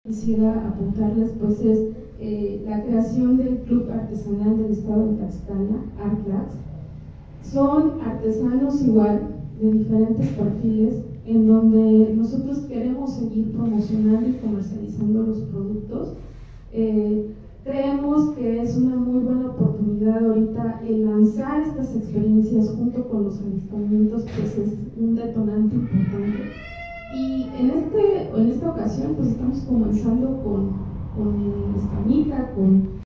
Quisiera apuntarles pues es la creación del Club Artesanal del Estado de Tlaxcala, ARTLAX. Son artesanos igual, de diferentes perfiles, en donde nosotros queremos seguir promocionando y comercializando los productos. Creemos que es una muy buena oportunidad ahorita el lanzar estas experiencias junto con los avistamientos, pues es un detonante importante. Y en esta ocasión pues estamos comenzando con escamita, con